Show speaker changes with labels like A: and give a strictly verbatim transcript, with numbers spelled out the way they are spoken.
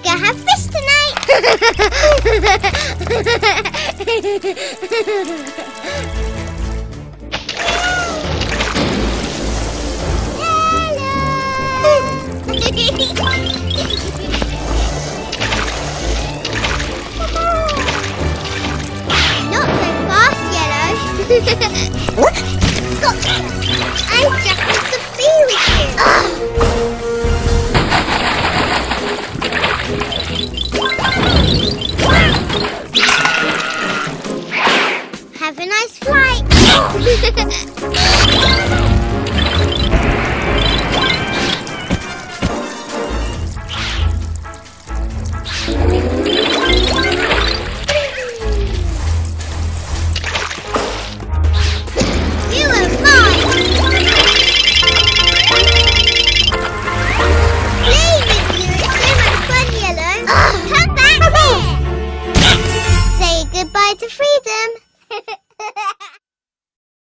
A: go have fish tonight. Not so fast, Yellow. I just want to be with you. Have a nice flight. You are mine. Playing with you is so much fun, Yellow. Come back here. Say goodbye to freedom.